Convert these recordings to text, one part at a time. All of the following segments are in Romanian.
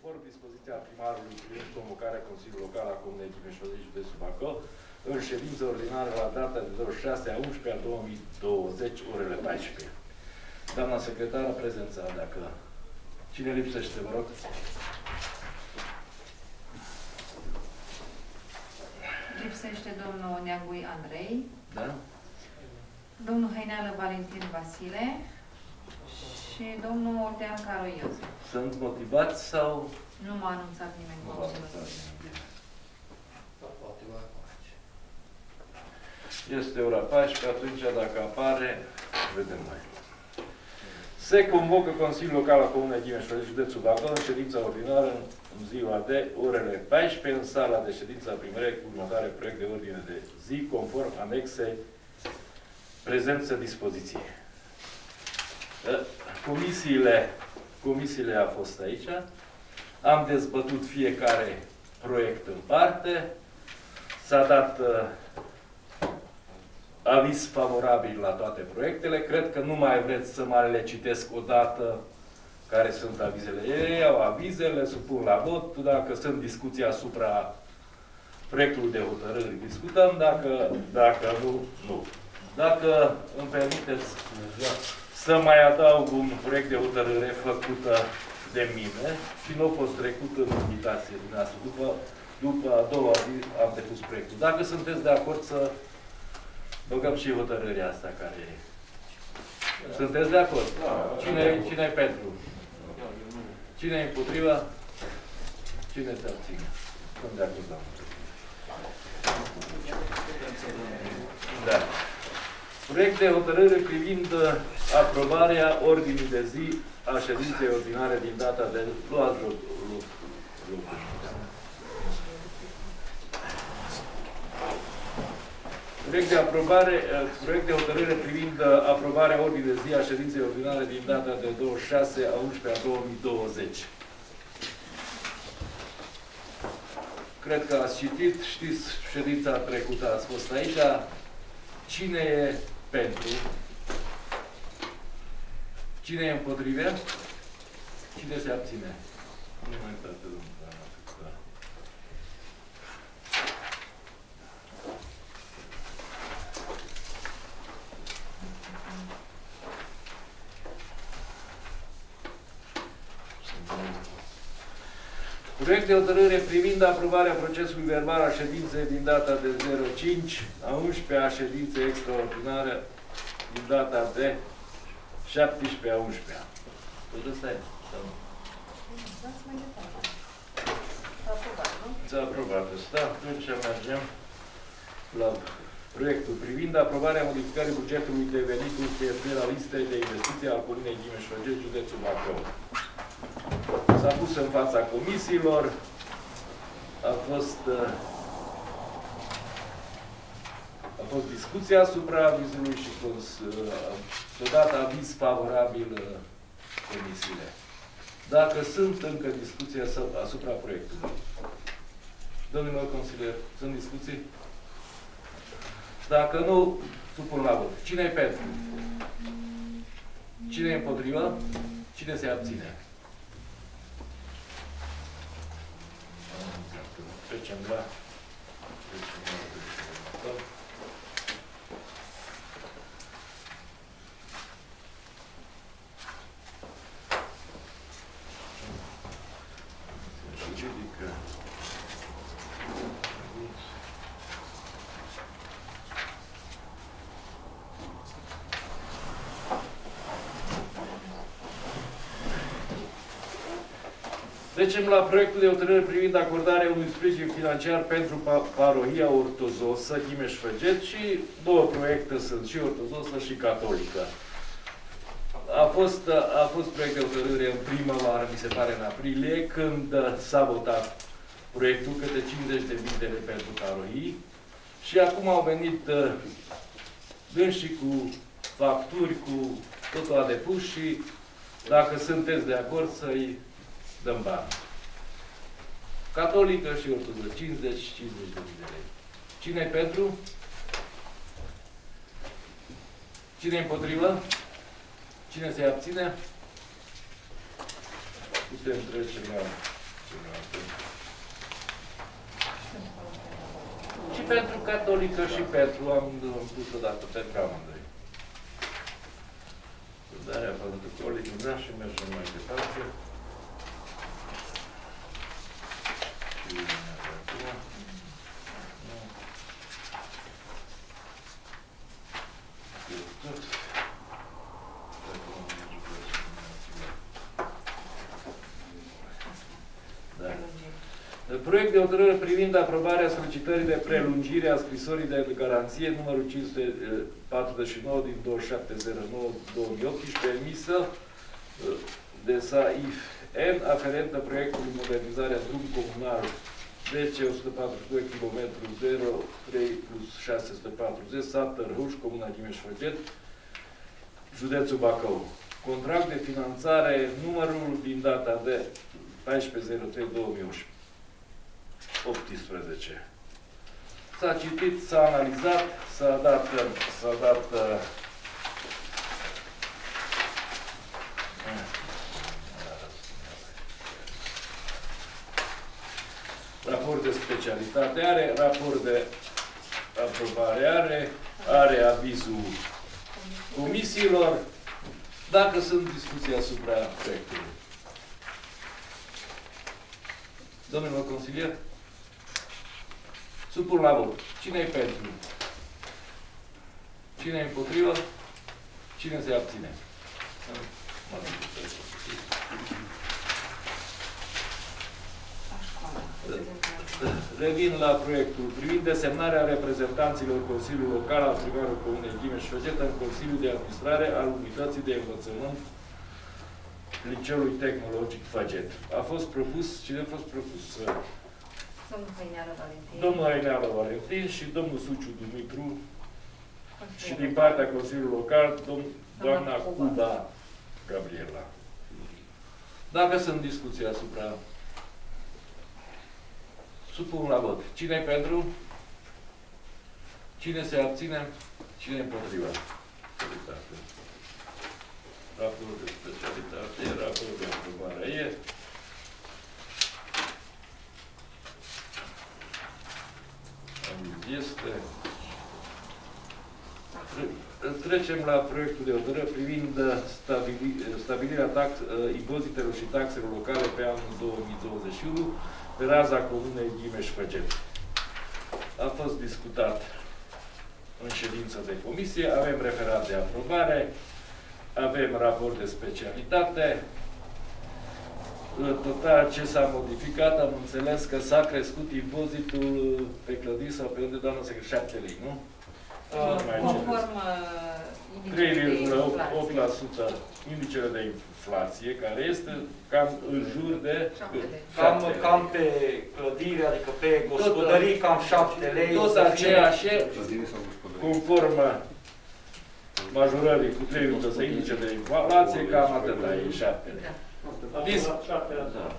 conform dispoziția primarului privind convocarea Consiliului Local a Comunei Timișoara, județul Bacău, în ședință ordinară la data de 26/11/2020, orele 14. Doamna secretară, prezența, dacă... Cine lipsește, vă rog? Lipsește domnul Neagui Andrei. Da? Domnul Hăineală Valentin Vasile și domnul Oltean Caro Iosif. Sunt motivați sau... Nu m-a anunțat nimeni. Nu m-a anunțat nimeni. Este ora 14, atunci dacă apare, vedem mai. Se convocă Consiliul Local al Comunei Timișoara, județul Bacău, în ședința ordinară în ziua de orele 14, în sala de ședință a primăriei cu următoare proiect de ordine de zi, conform anexei prezență dispoziție. Comisiile a fost aici. Am dezbătut fiecare proiect în parte. S-a dat aviz favorabil la toate proiectele. Cred că nu mai vreți să mai le citesc o dată care sunt avizele. Ei au avizele, supun la vot. Dacă sunt discuții asupra proiectului de hotărâri, discutăm. Dacă nu, nu. Dacă îmi permiteți să mai adaug un proiect de hotărâre făcută de mine și nu a fost trecut în invitație din asta. După a doua zi am depus proiectul. Dacă sunteți de acord să băgăm și hotărârea asta care e. Sunteți de acord? Cine e pentru? Cine e împotriva? Cine se abține? Sunt de acord, doamnă. Da. Proiect de hotărâre privind aprobarea ordinii de zi a ședinței ordinare din data de... Luați Proiect de hotărâre privind aprobarea ordinii de zi a ședinței ordinare din data de 26/11/2020. Cred că ați citit, știți, ședința trecută ați fost aici. Cine e pentru? Cine e împotrivă? Cine se abține? Nu mai uitați, domnul. Proiect de hotărâre privind aprobarea procesului verbal a ședinței din data de 05/11, a ședinței extraordinare din data de 17/11. Tot ăsta e? S-a aprobat ăsta. Atunci mergem la proiectul privind aprobarea modificării bugetului de venituri cheltuieli la listei de investiții al Comunei Timișoara, județul Bacău. S-a pus în fața comisiilor, a fost discuția asupra avizului și s-a dat aviz favorabil comisiile. Dacă sunt încă discuții asupra proiectului. Domnilor consilieri, sunt discuții? Dacă nu, supun la vot. Cine e pentru? Cine e împotrivă? Cine se abține? Trecem la... Trecem la proiectul de hotărâre privind acordarea unui sprijin financiar pentru parohia ortozosă Chimeș-Făget și două proiecte sunt, și ortozosă și catolică. A fost proiect de hotărâre în primăvară, mi se pare în aprilie, când s-a votat proiectul câte 50.000 de lei pentru parohii și acum au venit dânsii cu facturi, cu totul a depus și dacă sunteți de acord să-i dăm bani. Catolică și ortodoxă, 50-50 de lei. Cine e pentru? Cine e împotrivă? Cine se abține? Putem trece la pentru catolică și pentru, am pus odată pentru amândoi. Darea protocolului, da, și mergem mai departe. Proiect de hotărâre privind aprobarea solicitării de prelungire a scrisorii de garanție numărul 549 din 2709-2018 emisă de SAIF-N aferentă proiectului modernizarea drum comunal DC-142 km 03 plus 640 sat Tărhăuș, Comuna Ghimeș-Făget, județul Bacău. Contract de finanțare numărul din data de 14.03.2018. 18. S-a citit, s-a analizat, s-a dat raport de specialitate are, raport de aprobare are avizul comisiilor, dacă sunt discuții asupra proiectului. Domnilor consilier? Supun la vot. Cine e pentru? Cine e împotrivă? Cine se abține? Revin la proiectul privind desemnarea reprezentanților Consiliului Local al Primarului Comunei Ghimeș-Făget în Consiliul de Administrare al Unității de Învățământ Liceului Tehnologic Făget. A fost propus, cine a fost propus? Domnul Hăineală Valentin. Domnul Hăineală Valentin și domnul Suciu Dumitru și din partea Consiliului Local, doamna Cuba Gabriela. Dacă sunt discuții asupra, supun la vot. Cine e pentru? Cine se abține? Cine e împotriva? Raport de specialitate, raport de aprobare e. Este. Trecem la proiectul de hotărâre privind stabilirea impozitelor și taxelor locale pe anul 2021 pe raza Comunei Ghimeș-Făget. A fost discutat în ședință de comisie, avem referat de aprobare, avem raport de specialitate. Total ce s-a modificat, am înțeles că s-a crescut impozitul pe clădiri sau pe unde, doamnă secretar, 7 lei, nu? Conform 3,8% indicele de inflație, care este cam în jur de 7 lei. Cam pe clădiri, adică pe gospodării, cam 7 lei. Tot aceeași, conform majorării cu 3,1 indice de inflație, cam atâta e 7 lei. 7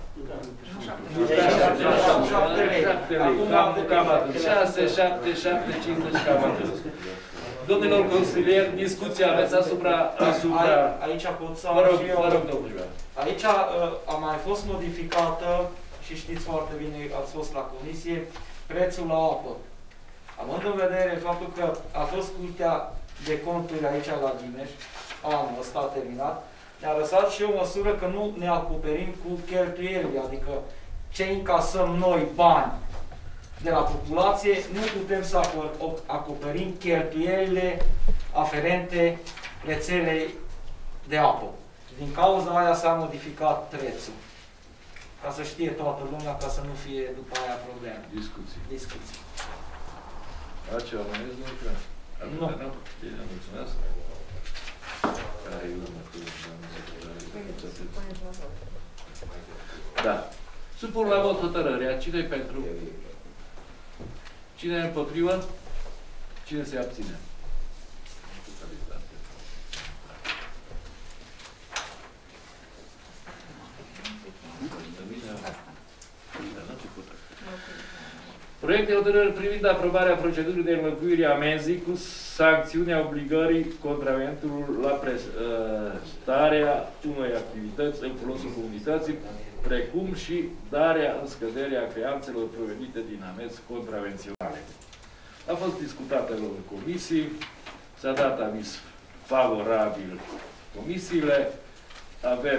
lei. Cam atât. 6, 7, 7, 50, cam atât. Domnilor consilieri, discuția aveți asupra... Aici pot să... Vă rog, domnule. Aici a mai fost modificată, și știți foarte bine, ați fost la comisie, prețul la apă. Având în vedere faptul că a fost Curtea de Conturi aici la Ghimeș, anul ăsta terminat, ne-a lăsat și o măsură că nu ne acoperim cu cheltuielile, adică ce încasăm noi bani de la populație, nu putem să acoperim cheltuielile aferente rețelei de apă. Din cauza aia s-a modificat prețul. Ca să știe toată lumea, ca să nu fie după aia probleme. Discuții. Altceva mai ești, nu? Nu. Bine, mulțumesc. Da. Supun la vot hotărârea. Cine-i pentru? Cine e împotrivă? Cine se abține? Proiect de hotărâre privind aprobarea procedurii de înlăcuire a amenzii cu sancțiunea obligării contraventorului la prestarea unei activități în folosul comunității, precum și darea în scăderea creanțelor provenite din amenzi contravenționale. A fost discutată în comisii, s-a dat aviz favorabil comisiile, avem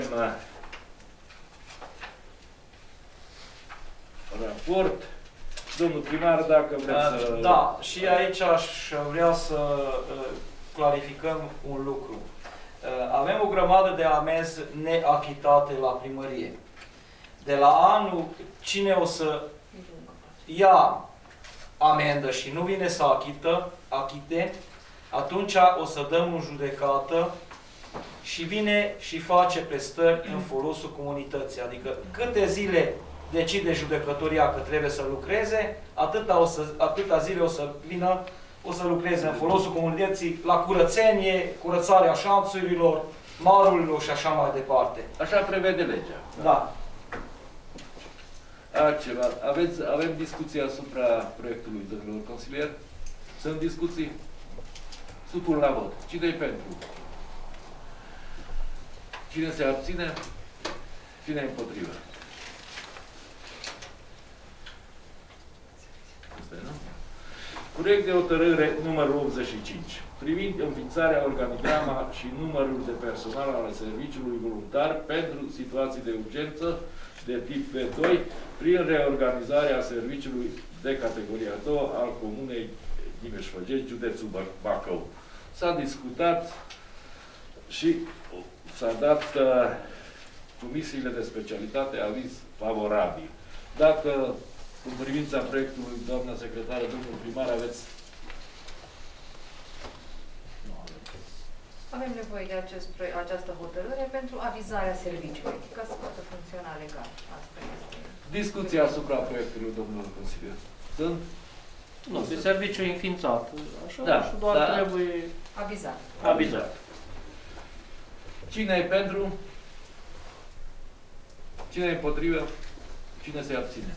raport. Domnul primar, dacă vreți să... Da, și aici aș vrea să clarificăm un lucru. Avem o grămadă de amenzi neachitate la primărie. De la anul, cine o să ia amendă și nu vine să achite, atunci o să dăm în judecată și vine și face prestări în folosul comunității. Adică câte zile decide judecătoria că trebuie să lucreze, atâta zile o să vină, o să lucreze în folosul comunității la curățenie, curățarea șanțurilor, marurilor și așa mai departe. Așa prevede legea. Da. Altceva. Avem discuții asupra proiectului, domnilor consilieri? Sunt discuții? Supun la vot. Cine-i pentru? Cine se abține? Cine-i împotrivă? Proiect de hotărâre numărul 85, privind înființarea, organigrama și numărul de personal al serviciului voluntar pentru situații de urgență de tip B2, prin reorganizarea serviciului de categoria 2 al Comunei Dimeș-Făgești, județul Bacău. S-a discutat și s-a dat comisiile de specialitate aviz favorabil. Dacă în privința proiectului, doamna secretară, domnul primar, aveți... Avem nevoie de această hotărâre pentru avizarea serviciului, ca să poată funcționa legal. Asta este. Discuția asupra proiectului, domnul consilier. Sunt? Nu, de serviciu înființat. Așa, da, și doar trebuie avizat. avizat. Cine e pentru? Cine e împotrivă? Cine se abține?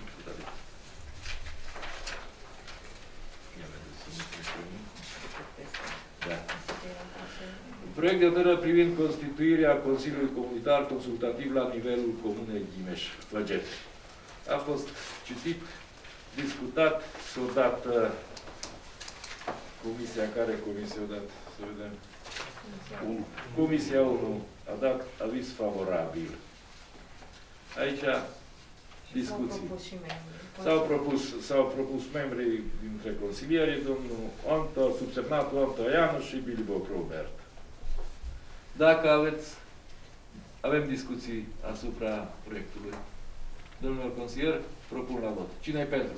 Da. Proiect de hotărâre privind constituirea Consiliului Comunitar Consultativ la nivelul Comunei Dimeș-Făgeți. A fost citit, discutat, s-a dat comisia, care comisie a dat? Să vedem. Comisia 1 a dat aviz favorabil. Aici discuții. S-au propus membrii dintre consilieri, domnul Anto, subsemnatul Anto Ianu și Billy Boc Robert. Dacă avem discuții asupra proiectului. Domnul consilier, propun la vot. Cine e pentru?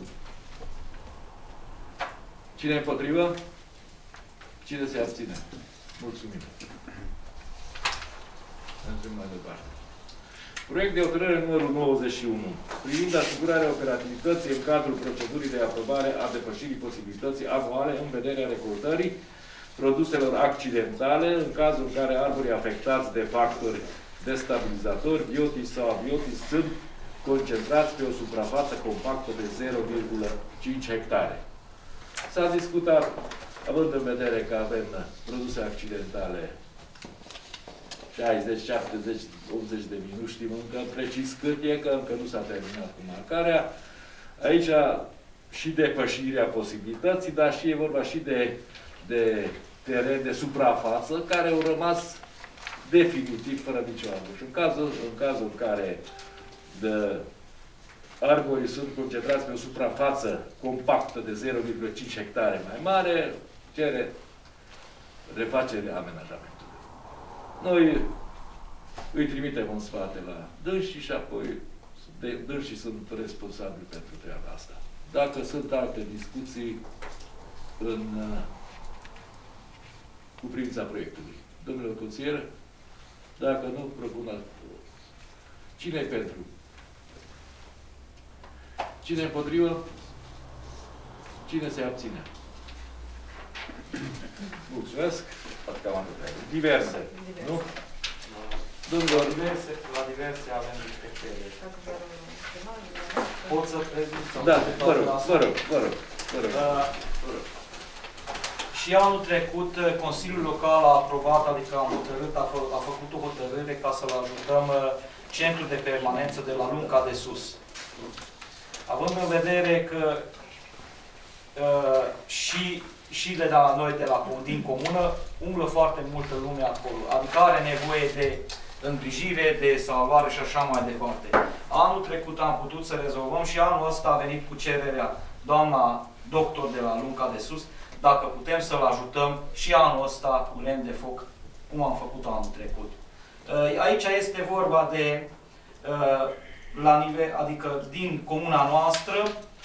Cine e împotrivă? Cine se abține? Mulțumim. Mergem mai departe. Proiect de hotărâre numărul 91, privind asigurarea operativității în cadrul procedurii de aprobare a depășirii posibilității anuale în vederea recoltării produselor accidentale, în cazul în care arborii afectați de factori destabilizatori, biotici sau abiotici, sunt concentrați pe o suprafață compactă de 0,5 hectare. S-a discutat, având în vedere că avem produse accidentale 60, 70, 80 de mii, nu știm încă precis cât e, că încă nu s-a terminat cu marcarea. Aici și depășirea posibilității, dar și e vorba și de teren, de suprafață, care au rămas definitiv fără nicio arbor. Și în cazul în care arborii sunt concentrați pe o suprafață compactă de 0,5 hectare mai mare, cere refacerea amenajamentului. Noi îi trimitem în spate la dânsii și apoi dânsii sunt responsabili pentru treaba asta. Dacă sunt alte discuții cu privința proiectului. Domnule consilier, dacă nu, propun cine e pentru? Cine e împotrivă? Cine se abține? Mulțumesc. Diverse. Nu? Domnilor, La diverse avem niște cereri. Pot să prezint? Da, vă rog. Și anul trecut, Consiliul Local a aprobat, adică a făcut o hotărâre ca să-l ajutăm centrul de permanență de la Lunca de Sus. Având în vedere că și de la noi, din comună, umblă foarte multă lume acolo. Adică are nevoie de îngrijire, de salvare și așa mai departe. Anul trecut am putut să rezolvăm și anul ăsta a venit cu cererea doamna doctor de la Lunca de Sus, dacă putem să-l ajutăm și anul ăsta cu lemn de foc, cum am făcut anul trecut. Aici este vorba de, la nivel, adică din comuna noastră,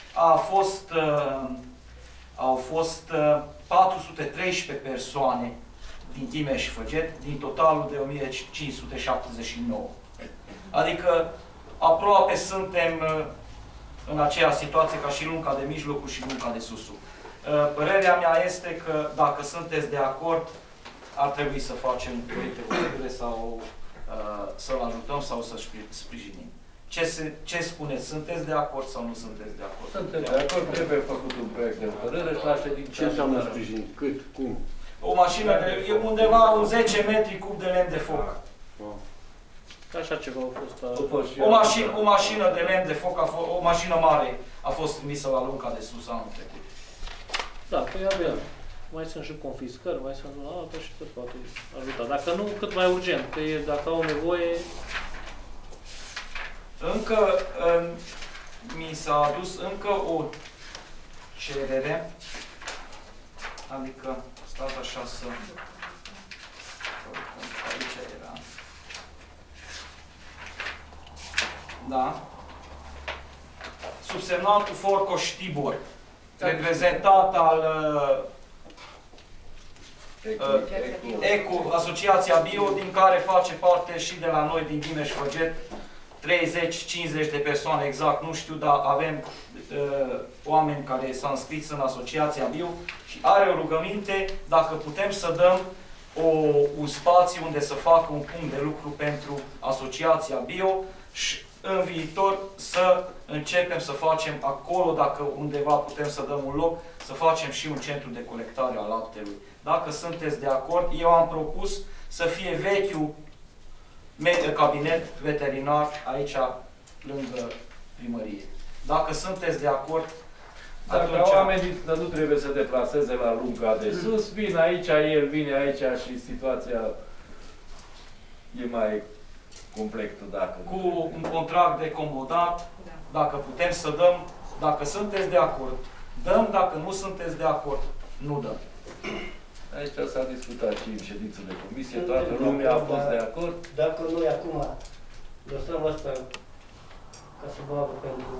au fost 413 persoane din Timeș și Făget, din totalul de 1579. Adică aproape suntem în aceeași situație ca și Lunca de Mijlocul și Lunca de Susul. Părerea mea este că dacă sunteți de acord, ar trebui să facem proiecte culturale sau să-l ajutăm sau să sprijinim. Ce spuneți? Sunteți de acord sau nu sunteți de acord? Suntem de acord, trebuie făcut un proiect de hotărâre și la ședință. Ce înseamnă sprijin? Cât? Cum? O mașină de undeva un 10 metri cub de lemn de foc. Așa ceva a fost. O mașină de lemn de foc, o mașină mare a fost trimisă la Lunca de Sus anul trecut. Da, păi avea. Mai sunt și confiscări, mai sunt una altă și tot poate ajuta. Dacă nu, cât mai urgent, că dacă au nevoie... Încă mi s-a adus încă o cerere, adică stați așa să... Aici era. Da. Subsemnatul Forcoș Tibor, reprezentat al ECO, Asociația Bio, din care face parte și de la noi, din Timeș Făget, 30-50 de persoane exact, nu știu, dar avem oameni care s-au înscris în Asociația Bio și are o rugăminte dacă putem să dăm un spațiu unde să facă un punct de lucru pentru Asociația Bio și în viitor să începem să facem acolo, dacă undeva putem să dăm un loc, să facem și un centru de colectare a laptelui. Dacă sunteți de acord, eu am propus să fie vechiul cabinet veterinar aici, lângă primărie. Dacă sunteți de acord, dacă oamenii nu trebuie să deplaseze la Lunca de Sus, vin aici, el vine aici și situația e mai complexă. Cu un contract de comodat, dacă putem să dăm, dacă sunteți de acord, dăm, dacă nu sunteți de acord, nu dăm. Aici s-a discutat și în ședință de comisie, toată lumea a fost de acord. Dacă noi acum lăsăm asta ca să bavă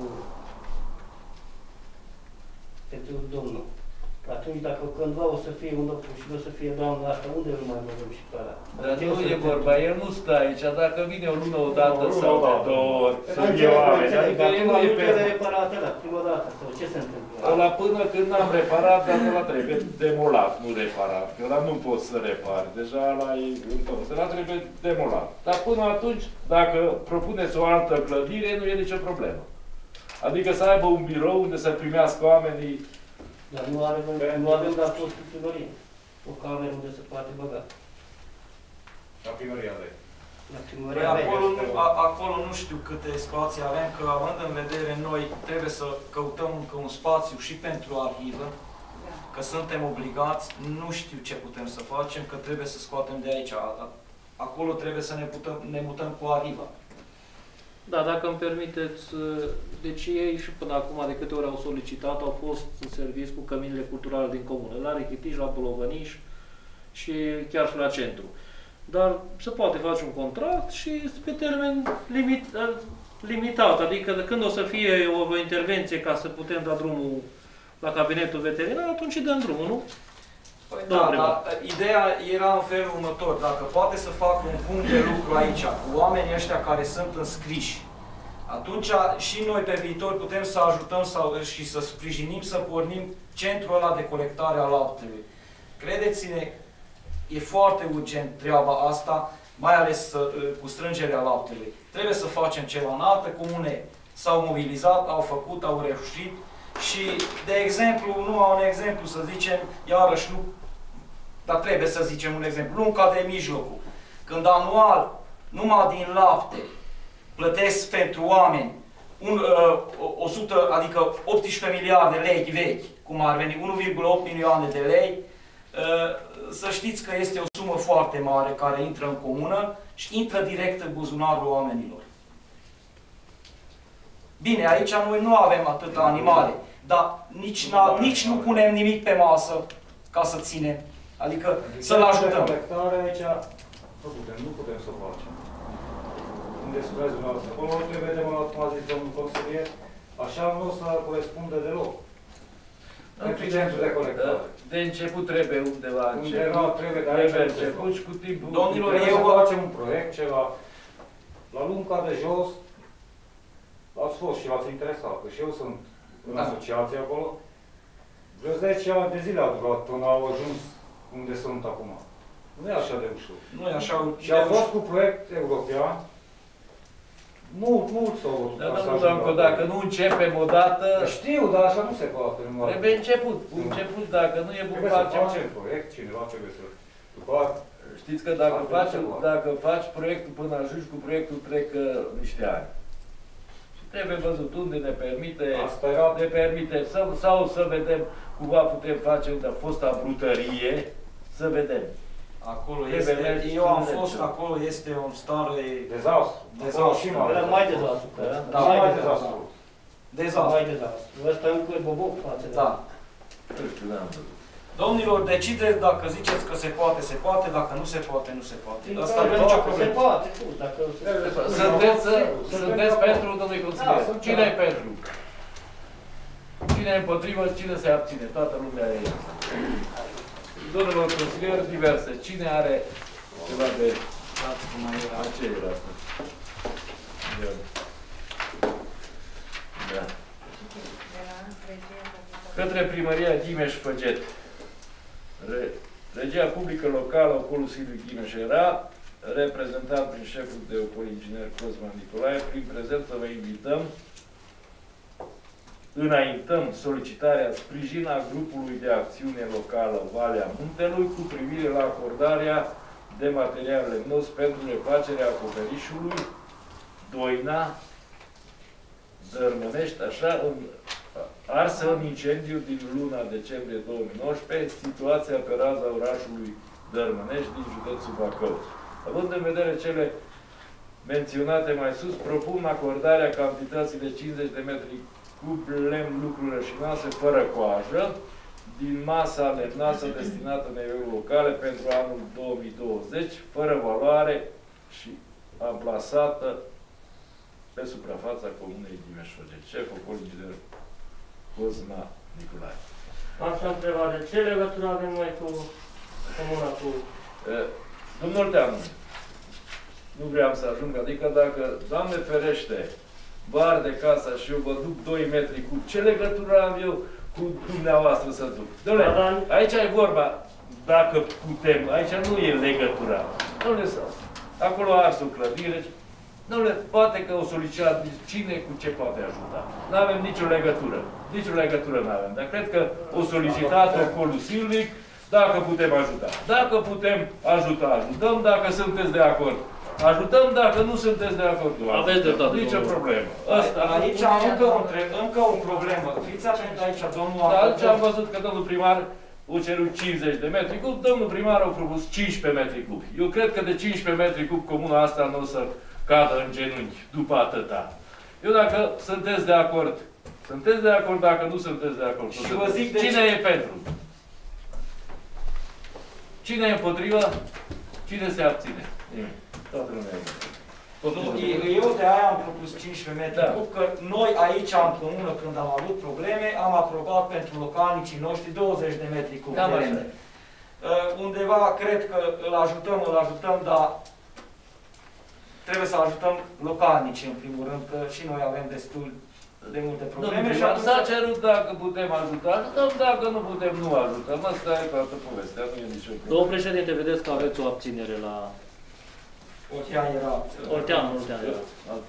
pentru domnul, atunci dacă cândva o să fie un doctor și o să fie doamna asta, unde îl mai băgăm și pe ăla? Dar nu e vorba, el nu stă aici, dacă vine o lună odată sau de două ori, să fie oameni, adică el nu e pe... reparat ăla, prima dată, sau ce se întâmplă? Ăla până când n-am reparat, dar ăla trebuie demolat, nu reparat, că ăla nu poți să repari, deja ăla e întors, ăla trebuie demolat. Dar până atunci, dacă propuneți o altă clădire, nu e nicio problemă. Adică să aibă un birou unde să primească oamenii. Dar nu avem la postul primărie. O cameră unde se poate băga. La primăria avem. La primăria acolo nu știu câte spații avem, că având în vedere noi trebuie să căutăm încă un spațiu și pentru arhivă, că suntem obligați, nu știu ce putem să facem, că trebuie să scoatem de aici. Acolo trebuie să ne mutăm cu arhiva. Da, dacă îmi permiteți, deci ei și până acum, de câte ori au solicitat, au fost în serviciu cu căminile culturale din comună, la Rechitiș, la Bolovăniș și chiar și la centru. Dar se poate face un contract și este pe termen limitat, adică de când o să fie o intervenție ca să putem da drumul la cabinetul veterinar, atunci dăm drumul, nu? Păi da, dar ideea era în felul următor. Dacă poate să facă un punct de lucru aici cu oamenii ăștia care sunt înscriși, atunci și noi pe viitor putem să ajutăm și să sprijinim, să pornim centrul ăla de colectare a laptelui. Credeți-ne, e foarte urgent treaba asta, mai ales cu strângerea laptelui. Trebuie să facem ceva. În alte comune s-au mobilizat, au făcut, au reușit. Și, de exemplu, numai un exemplu, să zicem, iarăși nu, dar trebuie să zicem un exemplu, Lunca de Mijlocul, când anual, numai din lapte, plătesc pentru oameni 100, adică 18 miliarde lei vechi, cum ar veni, 1,8 milioane de lei, să știți că este o sumă foarte mare care intră în comună și intră direct în buzunarul oamenilor. Bine, aici noi nu avem atâta animale, dar nici nu punem nimic pe masă ca să ținem, adică să-l ajutăm. Aici nu putem să o facem. Unde spuneți dumneavoastră, acolo nu prevedem, cum a zis domnul consilier, așa nu o să corespunde deloc. Pentru centru de colectare. De început trebuie undeva început și cu timpul. Domnilor, eu facem un proiect, ceva. La Lunca de jos, ați fost și v-ați interesat, că și eu sunt în asociație acolo. Vreo 10 ani de zile a durat până au ajuns unde sunt acum. Nu e așa de ușor. Nu e așa de Și a fost cu proiect european. Mult s-au văzut. Dar nu, Danco, dacă nu începem odată... Știu, dar așa nu se poate. Trebuie început. Început, dacă nu e bun, facem... Facem proiect, cineva trebuie să... Știți că dacă faci proiectul până ajungi cu proiectul, trec niște ani. Și trebuie văzut unde ne permite, sau să vedem cumva putem face unde a fost brutărie, să vedem. Acolo este, eu am fost, acolo este o stare... Dezastru. Era mai dezastru. Da, mai dezastru. Mai dezastru. Ăsta încă e boboc față de... Da. Domnilor, decideți dacă ziceți că se poate, se poate, dacă nu se poate, nu se poate. Asta nu e nicio problemă. Se poate, dacă... Sunteți pentru, domnule consilier? Cine e pentru? Cine e împotrivă, cine se abține? Toată lumea e. Domnilor consilieri diverse. Cine are ceva de aceea? Da. Către Primăria Ghimeș-Făget. Regia publică locală Ocolul Silviu Ghimeș era reprezentat prin șeful de opol inginer Cosma Nicolae. Prin prezență vă înaintăm solicitarea sprijin a grupului de acțiune locală Valea Muntelui cu privire la acordarea de material lemnos pentru refacerea acoperișului Doina, Dărmănești, așa, arsă în incendiu din luna decembrie 2019, situația pe raza orașului Dărmănești din județul Bacău. Având în vedere cele menționate mai sus, propun acordarea cantității de 50 de metri cub lemn lucruri rășinoase fără coajă din masa lemnoasă destinată nivelul locale pentru anul 2020, fără valoare și amplasată pe suprafața comunei Ghimeș-Făget. Șeful inginer Cosma Nicolae. Așa întrebare. Ce legătură avem noi cu comuna cu... Domnul Teanu, nu vreau să ajung, adică dacă, Doamne ferește, vă arde casa și eu vă duc 2 metri cub, ce legătură am eu cu dumneavoastră să duc? Dom'le, aici e vorba, dacă putem, aici nu e legătura. Dom'le, acolo a ars o clădire, dom'le, poate că o solicitat cine cu ce poate ajuta. Nu avem nicio legătură. Nicio legătură nu avem, dar cred că o solicitat Ocolul Silvic, dacă putem ajuta. Dacă putem ajuta, ajutăm, dacă sunteți de acord. Ajutăm, dacă nu sunteți de acord. Aveți dreptate. Nicio problemă. Aici am încă o problemă. Fiți atent aici, domnul... Da, aici am văzut că domnul primar o cerut 50 de metri cub, domnul primar a propus 15 metri cub. Eu cred că de 15 metri cub comuna asta nu o să cadă în genunchi după atâta. Eu dacă sunteți de acord, sunteți de acord, dacă nu sunteți de acord. Și vă zic de cine e pentru? Cine e împotrivă? Cine se abține? Toată lumea. Eu de aia am propus 15 metri cub, că noi aici în comună, când am avut probleme, am aprobat pentru localnicii noștri 20 de metri cub. Undeva cred că îl ajutăm, dar trebuie să ajutăm localnicii în primul rând, că și noi avem destul de multe probleme. Și atunci s-a cerut dacă putem ajuta, ajutăm, dacă nu putem, nu ajutăm. Asta e toată povestea, nu e nicio problemă. Domnul președinte, vedeți că aveți o abținere la... Ortean era. Ortean era.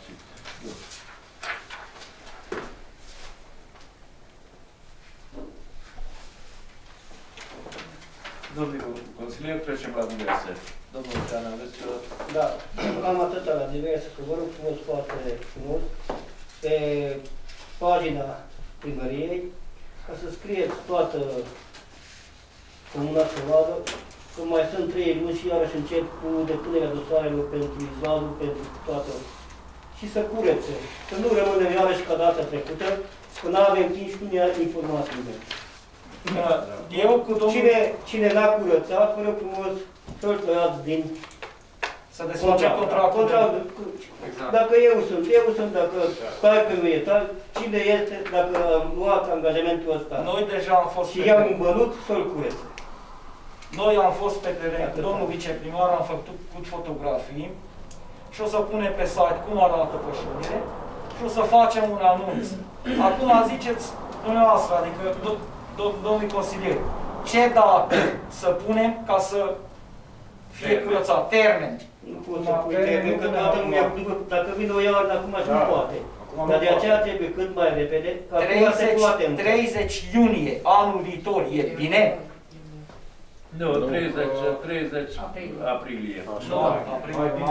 Domnul consilier, trecem la diverse. Domnul Ortean, aveți ceva? Da, am atâta la diverse, că vă rog frumos, foarte frumos, pe pagina primăriei, ca să scrieți toată comuna să vadă că mai sunt 3 luni și iarăși încep cu depunerea dosarelor pentru izladul, pentru toată. Și să curețe, să nu rămânem iarăși ca data trecută, că nu avem timp și nu ne-a informat nimeni. Eu cu domnul... Cine n-a curățat, vă rog frumos, să-l tăiați din Să desface contractul. Exact. Dacă eu sunt, dacă parcă nu e tal, cine este, dacă am luat angajamentul ăsta Noi deja am fost și i-am îmbănut, să-l curețe. Noi am fost pe teren cu domnul viceprimar, am făcut fotografii și o să punem pe site cum arată pășunile și o să facem un anunț. Acum ziceți dumneavoastră, adică domnul consilier, ce dată să punem ca să fie curățat? Termen. Nu pot să pui termen, că dacă vine o iarnă acum și nu poate. Dar de aceea trebuie cât mai repede, ca acum se poate. 30 iunie, anul viitor, e bine? Nu, 30 aprilie. Nu, aprilie,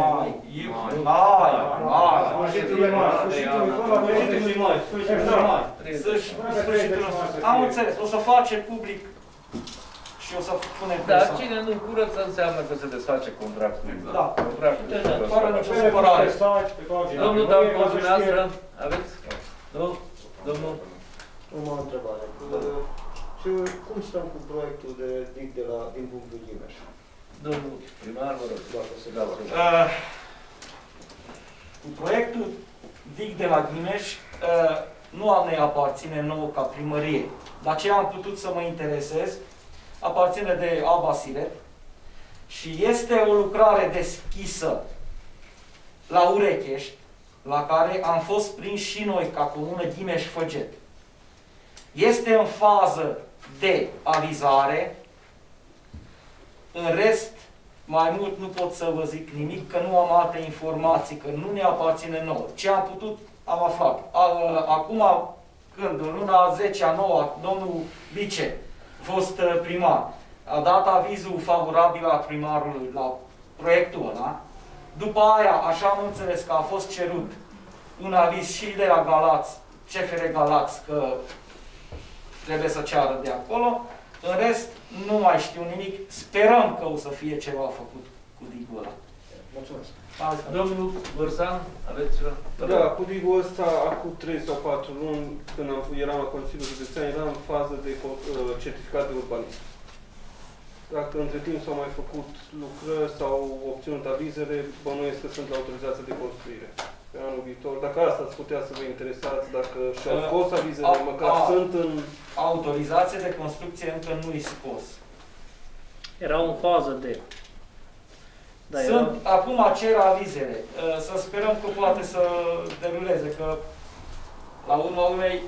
mai. Am înțeles, o să facem public și o să punem pe Dar site. cine nu curăță înseamnă că se desface contractul. Da. Contractul. Fără nicio supărare. Domnul Dancu, dumneavoastră, aveți? Nu? Domnul? O întrebare. Cum stăm cu proiectul de dig din punctul Ghimeș? Domnul primar, vă rog. Dacă se dau. Cu proiectul dig de la Ghimeș nu ne aparține nouă ca primărie. Dar ce am putut să mă interesez, aparține de ABA Siret și este o lucrare deschisă la Urecheș, la care am fost prinși și noi ca comună Ghimeș-Făget. Este în fază de avizare, în rest, mai mult nu pot să vă zic nimic, că nu am alte informații, că nu ne aparține nouă. Ce am putut, am aflat. Acum, când în luna 10-a, 9-a, domnul vice, fost primar, a dat avizul favorabil al primarului la proiectul ăla. După aia, așa am înțeles că a fost cerut un aviz și de la Galați, CFR Galați, că trebuie să ceară de acolo. În rest, nu mai știu nimic. Sperăm că o să fie ceva făcut cu digul ăla. Mulțumesc. Domnul Vărsan, aveți ceva? Da, cu digul ăsta, acum 3 sau 4 luni, când eram la Consiliul Județean, eram în fază de certificat de urbanism. Dacă între timp s-au mai făcut lucrări sau obținut avizele, bănuiesc că sunt la autorizație de construire pe anul viitor. Dacă asta ați putea să vă interesați, dacă și-au scos avizele, măcar sunt în... Autorizație de construcție încă nu-i scos. Era în fază de... Da, sunt, acum cer avizele. Să sperăm că poate să deruleze, că la urma urmei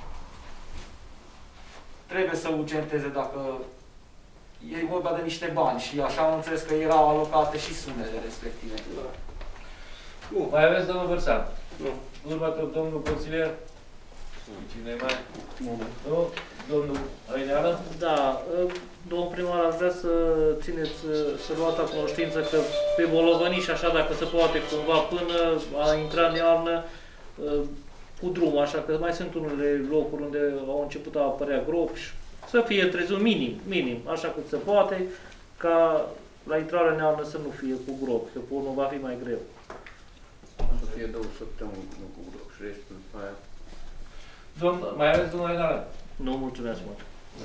trebuie să urgenteze dacă e vorba de niște bani și așa am înțeles că erau alocate și sumele respective. Da. Mai aveți, domnul Vărsan? Nu. Următor, domnul consilier? Cine mai? Nu? Domnul Aineală? Da, domnul primar, aș vrea să țineți, să luați la cunoștință că pe Bolovăni și așa, dacă se poate cumva, până a intra în iarnă, cu drumul, așa că mai sunt unele locuri unde au început a apărea gropi, să fie trezut minim, așa cât se poate, ca la intrarea în iarnă să nu fie cu gropi, că pe urmă va fi mai greu. Să fie 2 săptămâni, nu cu gropi și restul după aia. Mai aveți domnul Aineală? Nu, mulțumesc mult.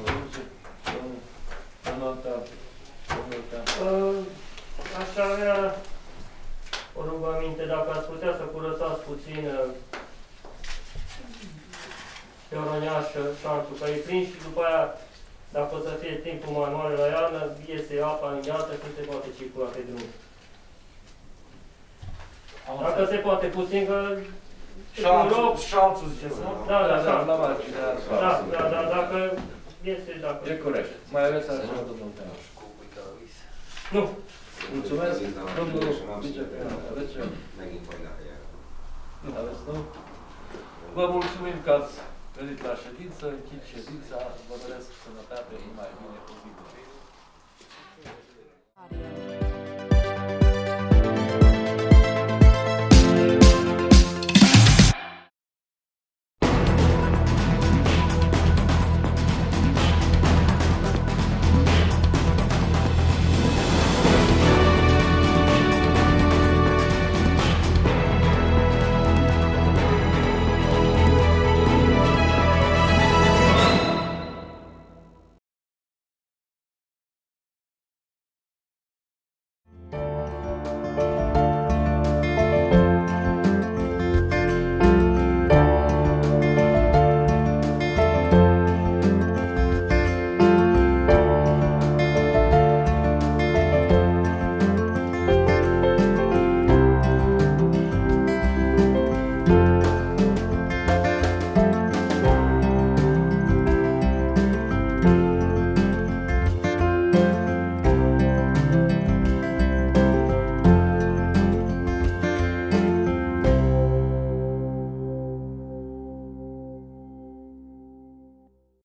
Aș avea o rugăminte, dacă ați putea să curățați puțin pe Orăneașă, șanțul, că e prins și după aia, dacă o să fie timpul mai mare la iarnă, iese apa în gheață și se poate circula pe drum. Dacă se poate puțin, că... Șanțul ziceți, nu? Da, dacă este, dacă... E corect. Mai aveți așa, domnul Teaș? Nu. Mulțumesc. Domnul viceprimar, aveți ceva? Aveți, nu? Vă mulțumim că ați venit la ședință, închid ședința, vă doresc sănătate, numai bine.